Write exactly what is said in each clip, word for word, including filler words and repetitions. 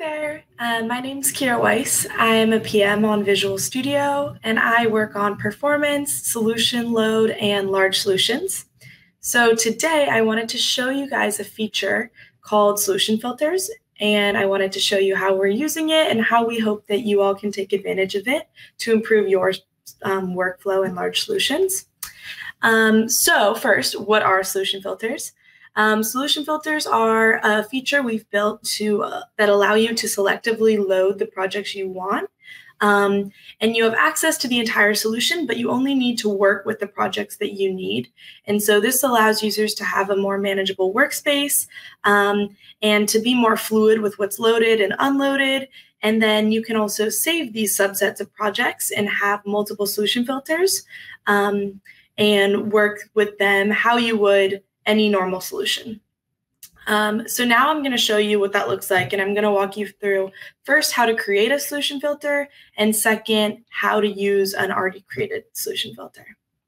there, uh, my name is Kira Weiss. I am a P M on Visual Studio, and I work on performance, solution load, and large solutions. So today I wanted to show you guys a feature called solution filters, and I wanted to show you how we're using it and how we hope that you all can take advantage of it to improve your um, workflow in large solutions. Um, so first, what are solution filters? Um, solution filters are a feature we've built to uh, that allow you to selectively load the projects you want. Um, and you have access to the entire solution, but you only need to work with the projects that you need. And so this allows users to have a more manageable workspace um, and to be more fluid with what's loaded and unloaded. And then you can also save these subsets of projects and have multiple solution filters um, and work with them how you would any normal solution. Um, so now I'm going to show you what that looks like, and I'm going to walk you through first how to create a solution filter, and second, how to use an already created solution filter.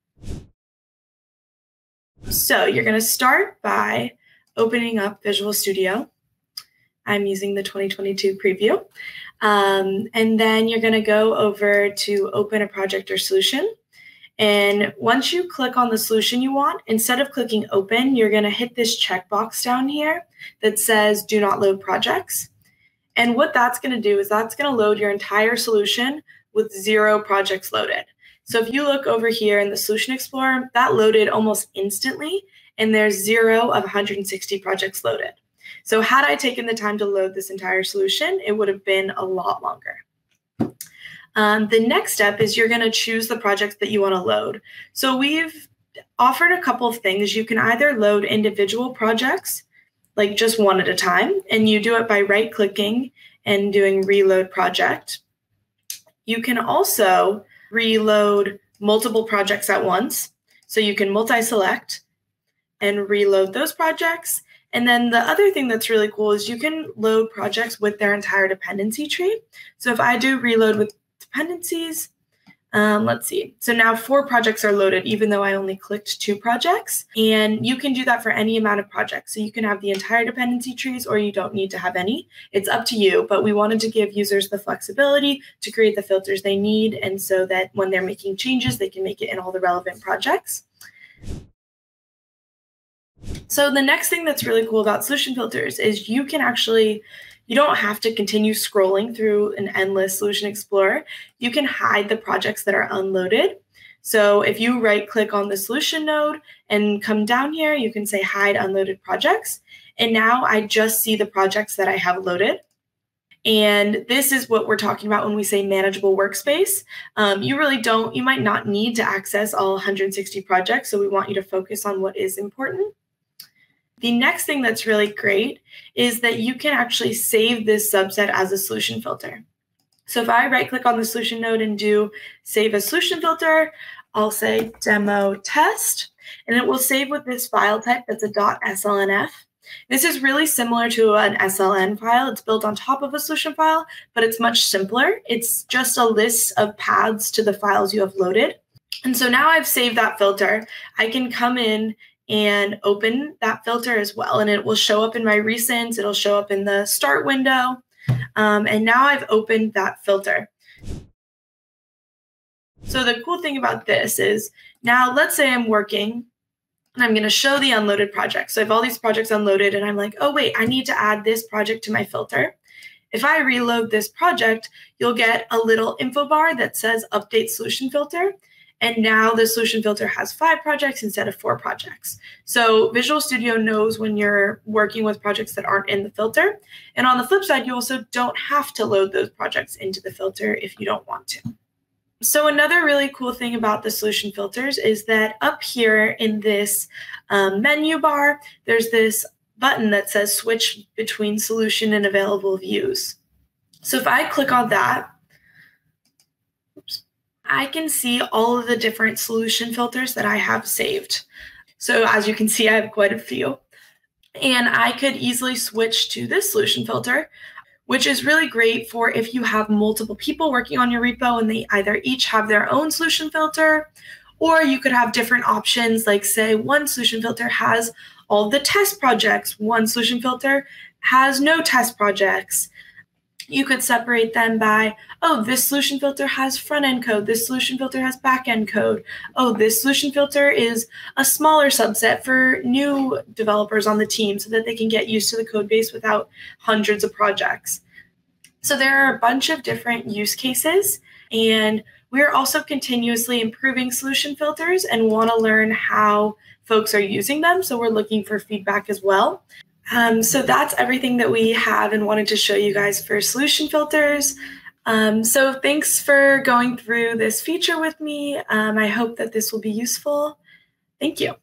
So you're going to start by opening up Visual Studio. I'm using the twenty twenty-two preview. Um, and then you're going to go over to open a project or solution. And once you click on the solution you want, instead of clicking open, you're going to hit this checkbox down here that says do not load projects. And what that's going to do is that's going to load your entire solution with zero projects loaded. So if you look over here in the Solution Explorer, that loaded almost instantly, and there's zero of one hundred sixty projects loaded. So had I taken the time to load this entire solution, it would have been a lot longer. Um, the next step is you're going to choose the projects that you want to load. So we've offered a couple of things. You can either load individual projects, like just one at a time, and you do it by right-clicking and doing reload project. You can also reload multiple projects at once. So you can multi-select and reload those projects. And then the other thing that's really cool is you can load projects with their entire dependency tree. So if I do reload with dependencies. Um, let's see. So now four projects are loaded, even though I only clicked two projects. And you can do that for any amount of projects. So you can have the entire dependency trees, or you don't need to have any. It's up to you. But we wanted to give users the flexibility to create the filters they need, and so that when they're making changes, they can make it in all the relevant projects. So the next thing that's really cool about solution filters is you can actually You don't have to continue scrolling through an endless Solution Explorer. You can hide the projects that are unloaded. So if you right-click on the solution node and come down here, you can say hide unloaded projects. And now I just see the projects that I have loaded. And this is what we're talking about when we say manageable workspace. Um, you really don't, you might not need to access all one hundred sixty projects. So we want you to focus on what is important. The next thing that's really great is that you can actually save this subset as a solution filter. So if I right-click on the solution node and do save as solution filter, I'll say demo test, and it will save with this file type that's a .slnf. This is really similar to an S L N file. It's built on top of a solution file, but it's much simpler. It's just a list of paths to the files you have loaded. And so now I've saved that filter. I can come in and open that filter as well. And it will show up in my recents. It'll show up in the start window. Um, and now I've opened that filter. So the cool thing about this is now let's say I'm working and I'm going to show the unloaded projects. So I have all these projects unloaded and I'm like, oh, wait, I need to add this project to my filter. If I reload this project, you'll get a little info bar that says update solution filter. And now the solution filter has five projects instead of four projects. So Visual Studio knows when you're working with projects that aren't in the filter. And on the flip side, you also don't have to load those projects into the filter if you don't want to. So another really cool thing about the solution filters is that up here in this um, menu bar, there's this button that says switch between solution and available views. So if I click on that, oops, I can see all of the different solution filters that I have saved. So as you can see, I have quite a few. And I could easily switch to this solution filter, which is really great for if you have multiple people working on your repo and they either each have their own solution filter, or you could have different options, like say one solution filter has all the test projects, one solution filter has no test projects. You could separate them by, oh, this solution filter has front-end code, this solution filter has back-end code. Oh, this solution filter is a smaller subset for new developers on the team so that they can get used to the code base without hundreds of projects. So there are a bunch of different use cases, and we're also continuously improving solution filters and want to learn how folks are using them. So we're looking for feedback as well. Um, so that's everything that we have and wanted to show you guys for solution filters. Um, so thanks for going through this feature with me. Um, I hope that this will be useful. Thank you.